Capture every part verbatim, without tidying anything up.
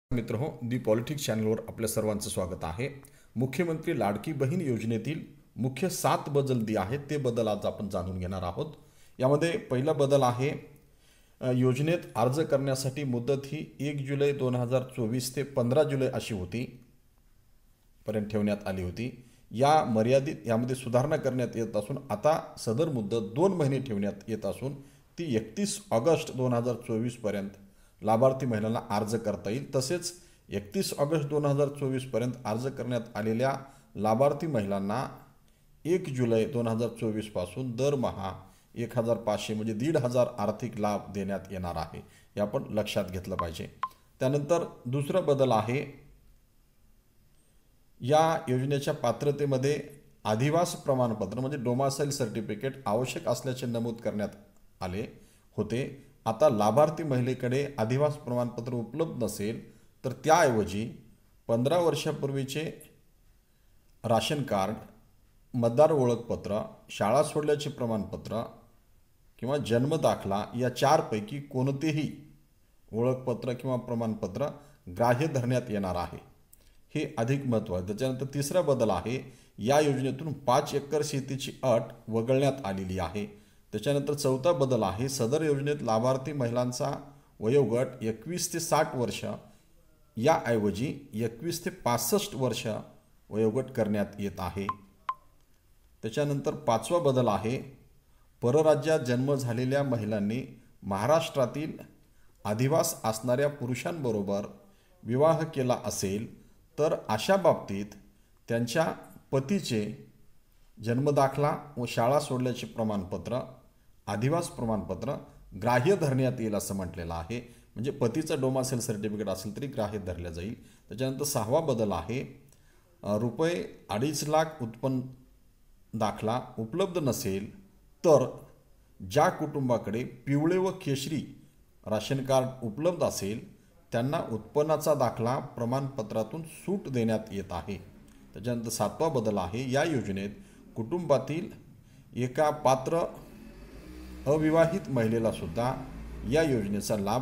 मित्रहो, दी पॉलिटिक्स चॅनलवर आपल्या सर्वांचं स्वागत आहे। मुख्यमंत्री लाडकी बहीण योजनेतील मुख्य सात बदल जे आहेत ते बदल आज आपण जाणून घेणार आहोत। यामध्ये पहिला बदल आहे योजनेत अर्ज करण्यासाठी मुदत ही एक जुलै दोन हजार चोवीस ते पंधरा जुलै अशी होती पर्यंत ठेवण्यात आली होती। या मर्यादित यामध्ये सुधारणा करण्यात येत असून आता सदर मुदत दोन महिने ठेवण्यात येत असून ती एकतीस ऑगस्ट दोन हजार चोवीस पर्यंत लाभार्थी महिलांना अर्ज करता येईल। तसेच एकतीस ऑगस्ट दोन हजार चोवीस पर्यंत अर्ज करण्यात आलेल्या लाभार्थी महिलांना एक जुलै दोन हजार चोवीस पासून दरमहा एक हजार पाचशे म्हणजे दीड हजार आर्थिक लाभ देण्यात येणार आहे, हे आपण लक्षात घेतलं पाहिजे। त्यानंतर दुसरा बदल आहे या योजनेच्या पात्रतेमध्ये अधिवास प्रमाणपत्र म्हणजे डोमासाइल सर्टिफिकेट आवश्यक असल्याचे नमूद करण्यात आले होते। आता लाभार्थी महिलेकडे अधिवास प्रमाणपत्र उपलब्ध नसेल तर त्याऐवजी पंधरा वर्षापूर्वीचे राशन कार्ड, मतदार ओळखपत्र, शाळा सोडल्याचे प्रमाणपत्र किंवा जन्मदाखला या चारपैकी कोणतेही ओळखपत्र किंवा प्रमाणपत्र ग्राह्य धरण्यात येणार आहे, हे अधिक महत्त्वाचे। त्याच्यानंतर तिसरा बदल आहे या योजनेतून पाच एकर शेतीची अट वगळण्यात आलेली आहे। त्याच्यानंतर चौथा बदल आहे सदर योजनेत लाभार्थी महिलांचा वयोगट एकवीस ते साठ वर्ष याऐवजी एकवीस ते पासष्ट वर्ष वयोगट करण्यात येत आहे। त्याच्यानंतर पाचवा बदल आहे परराज्यात जन्म झालेल्या महिलांनी महाराष्ट्रातील अधिवास असणाऱ्या पुरुषांबरोबर विवाह केला असेल तर अशा बाबतीत त्यांच्या पतीचे जन्मदाखला व शाळा सोडल्याचे प्रमाणपत्र, अधिवास प्रमाणपत्र ग्राह्य धरण्यात येईल असं म्हटलेलं आहे। म्हणजे पतीचं डोमासाइल सर्टिफिकेट असेल तरी ग्राह्य धरलं जाईल। त्याच्यानंतर सहावा बदल आहे रुपये अडीच लाख उत्पन्न दाखला उपलब्ध नसेल तर ज्या कुटुंबाकडे पिवळे व केशरी राशन कार्ड उपलब्ध असेल त्यांना उत्पन्नाचा दाखला प्रमाणपत्रातून सूट देण्यात येत आहे। त्याच्यानंतर सातवा बदल आहे या योजनेत कुटुंबातील एका पात्र अविवाहित महिलेला सुद्धा या योजनेचा लाभ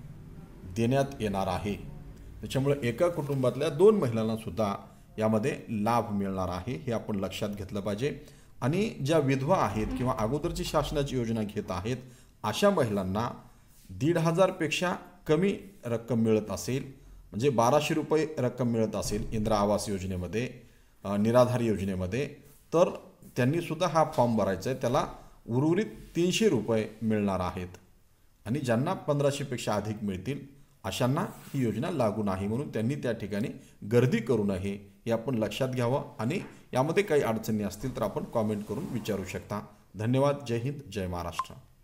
देण्यात येणार आहे। त्याच्यामुळे एका कुटुंबातल्या दोन महिलांना सुद्धा यामध्ये लाभ मिळणार आहे, हे आपण लक्षात घेतलं पाहिजे। आणि ज्या विधवा आहेत किंवा अगोदरची शासनाची योजना घेत आहेत अशा महिलांना दीड हजारपेक्षा कमी रक्कम मिळत असेल म्हणजे बाराशे रुपये रक्कम मिळत असेल इंदिरा आवास योजनेमध्ये, निराधार योजनेमध्ये, तर त्यांनी सुद्धा हा फॉर्म भरायचा आहे। त्याला उर्वरित तीनशे रुपये मिळणार आहेत आणि ज्यांना पंधराशेपेक्षा अधिक मिळतील अशांना ही योजना लागू नाही, म्हणून त्यांनी त्या ठिकाणी गर्दी करू नये हे आपण लक्षात घ्यावं। आणि यामध्ये काही अडचणी असतील तर आपण कॉमेंट करून विचारू शकता। धन्यवाद। जय हिंद, जय महाराष्ट्र।